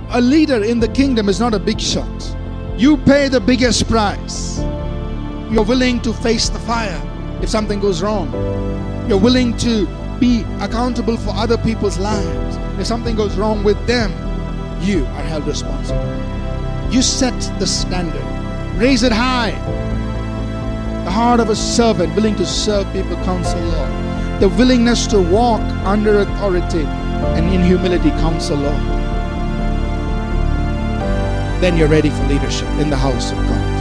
A leader in the kingdom is not a big shot. You pay the biggest price. You're willing to face the fire if something goes wrong. You're willing to be accountable for other people's lives. If something goes wrong with them, you are held responsible. You set the standard. Raise it high. The heart of a servant willing to serve people counsel law. The willingness to walk under authority and in humility counsel law. Then you're ready for leadership in the house of God.